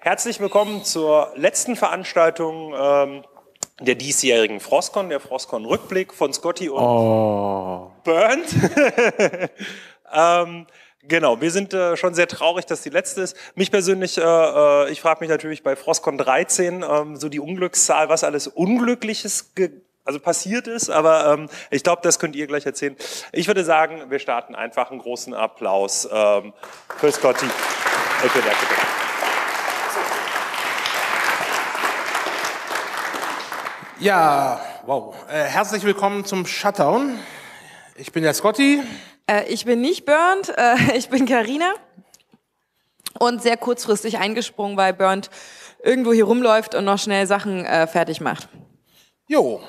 Herzlich willkommen zur letzten Veranstaltung der diesjährigen Frostcon, der Frostcon-Rückblick von Scotty und Bernd. Genau, wir sind schon sehr traurig, dass die letzte ist. Mich persönlich, ich frage mich natürlich bei Frostcon 13, so die Unglückszahl, was alles Unglückliches passiert ist, aber ich glaube, das könnt ihr gleich erzählen. Ich würde sagen, wir starten einfach einen großen Applaus für Scotty. Ja, wow. Herzlich willkommen zum Shutdown. Ich bin der Scotty. Ich bin nicht Bernd, ich bin Carina. Und sehr kurzfristig eingesprungen, weil Bernd irgendwo hier rumläuft und noch schnell Sachen fertig macht. Jo.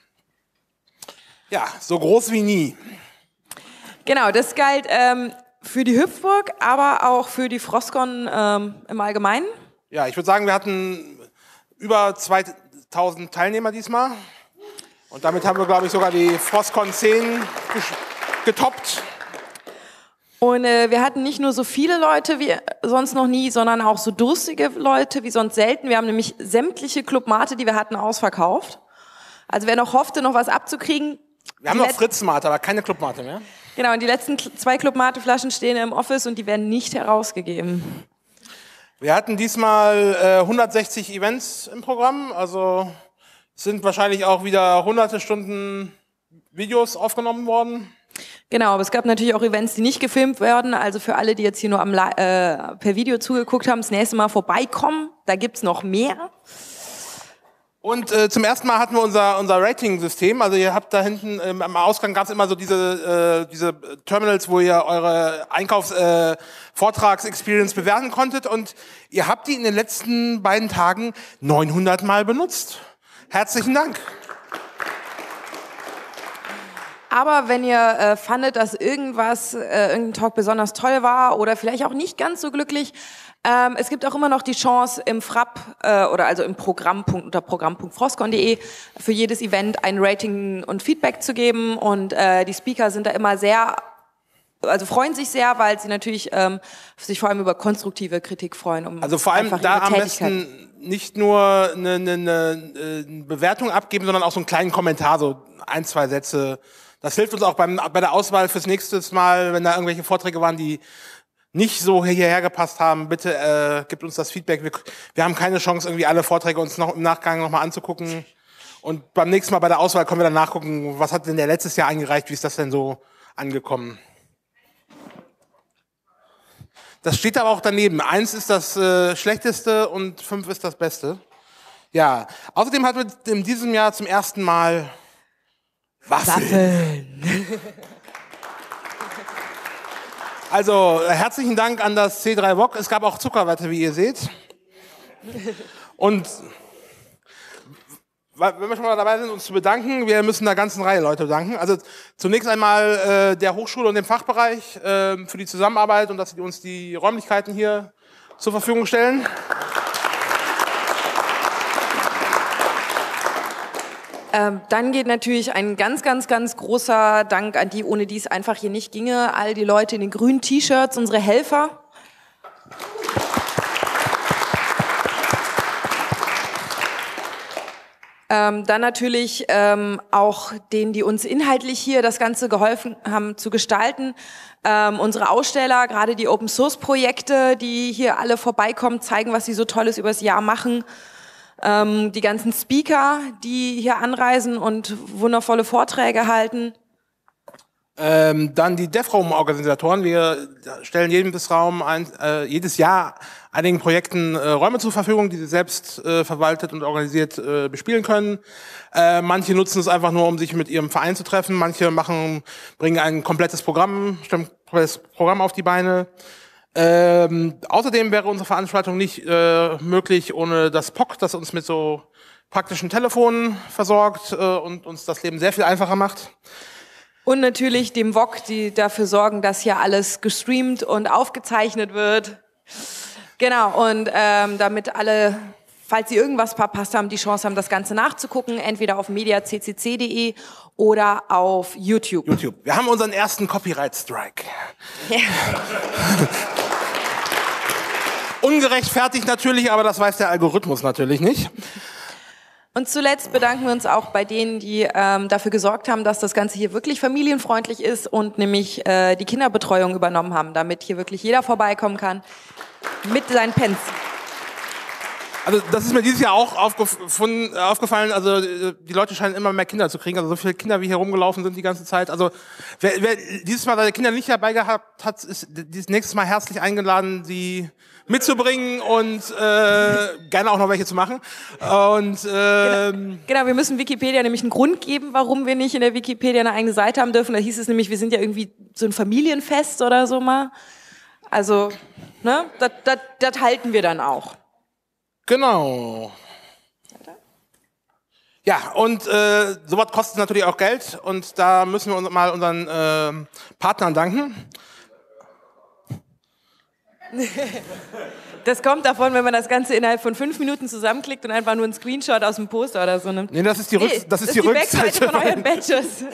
Ja, so groß wie nie. Genau, das galt für die Hüpfburg, aber auch für die Frostcon im Allgemeinen. Ja, ich würde sagen, wir hatten über 2000 Teilnehmer diesmal. Und damit haben wir, glaube ich, sogar die Frostcon 10 getoppt. Und wir hatten nicht nur so viele Leute wie sonst noch nie, sondern auch so durstige Leute wie sonst selten. Wir haben nämlich sämtliche Clubmate, die wir hatten, ausverkauft. Also wer noch hoffte, noch was abzukriegen. Wir haben noch Fritz-Mate, aber keine Clubmate mehr. Genau, und die letzten 2 Clubmate-Flaschen stehen im Office und die werden nicht herausgegeben. Wir hatten diesmal 160 Events im Programm, also sind wahrscheinlich auch wieder hunderte Stunden Videos aufgenommen worden. Genau, aber es gab natürlich auch Events, die nicht gefilmt werden. Also für alle, die jetzt hier nur per Video zugeguckt haben, das nächste Mal vorbeikommen. Da gibt's noch mehr. Und zum ersten Mal hatten wir unser Rating-System. Also ihr habt da hinten am Ausgang gab es immer so diese Terminals, wo ihr eure Vortrags-Experience bewerten konntet. Und ihr habt die in den letzten beiden Tagen 900 Mal benutzt. Herzlichen Dank. Aber wenn ihr fandet, dass irgendein Talk besonders toll war oder vielleicht auch nicht ganz so glücklich, es gibt auch immer noch die Chance im Frapp also im Programmpunkt unter programm.frostcon.de für jedes Event ein Rating und Feedback zu geben. Und die Speaker sind da immer freuen sich sehr, weil sie natürlich sich vor allem über konstruktive Kritik freuen. Also vor allem da am besten nicht nur eine Bewertung abgeben, sondern auch so einen kleinen Kommentar, so 1, 2 Sätze. Das hilft uns auch bei der Auswahl fürs nächste Mal, wenn da irgendwelche Vorträge waren, die nicht so hierher gepasst haben. Bitte gebt uns das Feedback. Wir haben keine Chance, irgendwie alle Vorträge uns noch im Nachgang nochmal anzugucken. Und beim nächsten Mal bei der Auswahl können wir dann nachgucken, was hat denn der letztes Jahr eingereicht, wie ist das denn so angekommen. Das steht aber auch daneben. 1 ist das Schlechteste und 5 ist das Beste. Ja, außerdem hatten wir in diesem Jahr zum ersten Mal Waffeln. Also, herzlichen Dank an das C3 VOG. Es gab auch Zuckerwatte, wie ihr seht. Und wenn wir schon mal dabei sind, uns zu bedanken, wir müssen einer ganzen Reihe Leute bedanken. Also zunächst einmal der Hochschule und dem Fachbereich für die Zusammenarbeit und dass sie uns die Räumlichkeiten hier zur Verfügung stellen. Dann geht natürlich ein ganz, ganz, ganz großer Dank an die, ohne die es einfach hier nicht ginge. All die Leute in den grünen T-Shirts, unsere Helfer. Dann natürlich auch denen, die uns inhaltlich hier das Ganze geholfen haben zu gestalten. Unsere Aussteller, gerade die Open-Source-Projekte, die hier alle vorbeikommen, zeigen, was sie so Tolles übers Jahr machen. Die ganzen Speaker, die hier anreisen und wundervolle Vorträge halten. Dann die DevRaum-Organisatoren. Wir stellen jedes Jahr einigen Projekten Räume zur Verfügung, die sie selbst verwaltet und organisiert bespielen können. Manche nutzen es einfach nur, um sich mit ihrem Verein zu treffen. Manche bringen ein komplettes Programm auf die Beine. Außerdem wäre unsere Veranstaltung nicht möglich ohne das POC, das uns mit so praktischen Telefonen versorgt und uns das Leben sehr viel einfacher macht. Und natürlich dem VOG, die dafür sorgen, dass hier alles gestreamt und aufgezeichnet wird. Genau, und damit alle, falls sie irgendwas verpasst haben, die Chance haben, das Ganze nachzugucken, entweder auf mediaccc.de oder auf YouTube. Wir haben unseren ersten Copyright-Strike. Ja. ungerechtfertigt natürlich, aber das weiß der Algorithmus natürlich nicht. Und zuletzt bedanken wir uns auch bei denen, die dafür gesorgt haben, dass das Ganze hier wirklich familienfreundlich ist und nämlich die Kinderbetreuung übernommen haben, damit hier wirklich jeder vorbeikommen kann mit seinen Pens. Also das ist mir dieses Jahr auch aufgefallen, also die Leute scheinen immer mehr Kinder zu kriegen, also so viele Kinder, wie hier rumgelaufen sind die ganze Zeit. Also wer dieses Mal seine Kinder nicht dabei gehabt hat, ist dieses nächstes Mal herzlich eingeladen, sie mitzubringen und gerne auch noch welche zu machen. Und genau, wir müssen Wikipedia nämlich einen Grund geben, warum wir nicht in der Wikipedia eine eigene Seite haben dürfen. Da hieß es nämlich, wir sind ja irgendwie so ein Familienfest oder so mal. Also, ne, das halten wir dann auch. Genau. Ja, und sowas kostet natürlich auch Geld und da müssen wir uns mal unseren Partnern danken. Das kommt davon, wenn man das Ganze innerhalb von 5 Minuten zusammenklickt und einfach nur einen Screenshot aus dem Poster oder so nimmt. Nee, das ist die Rückseite Backseite von euren Badges.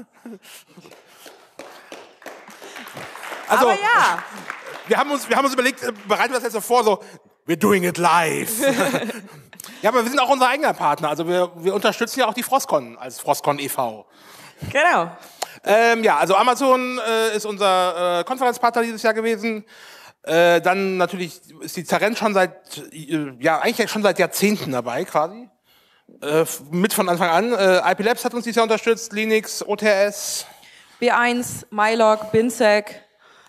Also, aber ja. Wir haben uns überlegt, bereiten wir das jetzt so vor, so, we're doing it live. Ja, aber wir sind auch unser eigener Partner. Also wir unterstützen ja auch die Frostcon als Frostcon e.V. Genau. Ja, also Amazon ist unser Konferenzpartner dieses Jahr gewesen. Dann natürlich ist die Zarenz schon eigentlich schon seit Jahrzehnten dabei quasi. Mit von Anfang an. IP Labs hat uns dieses Jahr unterstützt, Linux, OTS. B1, Mylog, Binsec.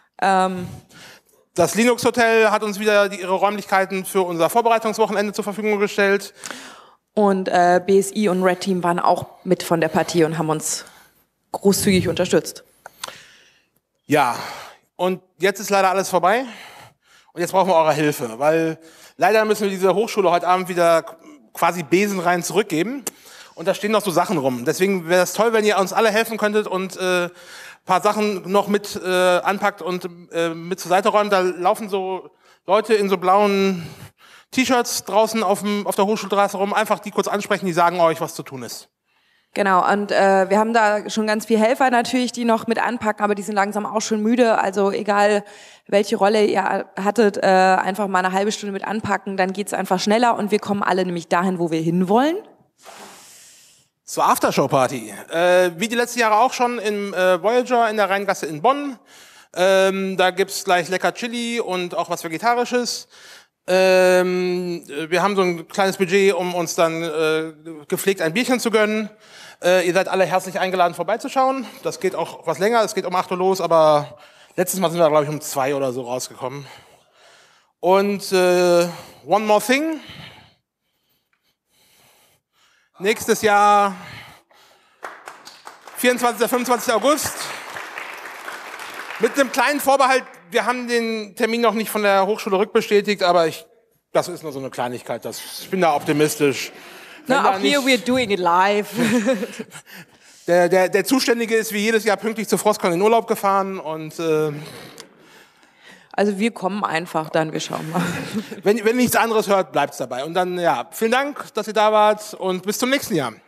Das Linux Hotel hat uns wieder ihre Räumlichkeiten für unser Vorbereitungswochenende zur Verfügung gestellt. Und BSI und Red Team waren auch mit von der Partie und haben uns großzügig unterstützt. Ja, und jetzt ist leider alles vorbei. Und jetzt brauchen wir eure Hilfe, weil leider müssen wir diese Hochschule heute Abend wieder quasi besenrein zurückgeben. Und da stehen noch so Sachen rum. Deswegen wäre es toll, wenn ihr uns alle helfen könntet und paar Sachen noch mit anpackt und mit zur Seite räumt. Da laufen so Leute in so blauen T-Shirts draußen auf der Hochschulstraße rum. Einfach die kurz ansprechen, die sagen euch, was zu tun ist. Genau, und wir haben da schon ganz viele Helfer natürlich, die noch mit anpacken, aber die sind langsam auch schon müde. Also egal, welche Rolle ihr hattet, einfach mal eine halbe Stunde mit anpacken, dann geht's einfach schneller und wir kommen alle nämlich dahin, wo wir hinwollen. Zur Aftershow-Party. Wie die letzten Jahre auch schon im Voyager in der Rheingasse in Bonn. Da gibt's gleich lecker Chili und auch was Vegetarisches. Wir haben so ein kleines Budget, um uns dann gepflegt ein Bierchen zu gönnen. Ihr seid alle herzlich eingeladen, vorbeizuschauen. Das geht auch was länger, es geht um 8 Uhr los, aber letztes Mal sind wir, glaube ich, um 2 oder so rausgekommen. Und one more thing. Nächstes Jahr, 24. 25. August. Mit einem kleinen Vorbehalt, wir haben den Termin noch nicht von der Hochschule rückbestätigt, aber das ist nur so eine Kleinigkeit. Ich bin da optimistisch. Na, auch hier, we're doing it live. Der Zuständige ist wie jedes Jahr pünktlich zur Frostcon in Urlaub gefahren und also wir kommen einfach dann, wir schauen mal. Wenn nichts anderes hört, bleibt's dabei. Und dann, ja, vielen Dank, dass ihr da wart und bis zum nächsten Jahr.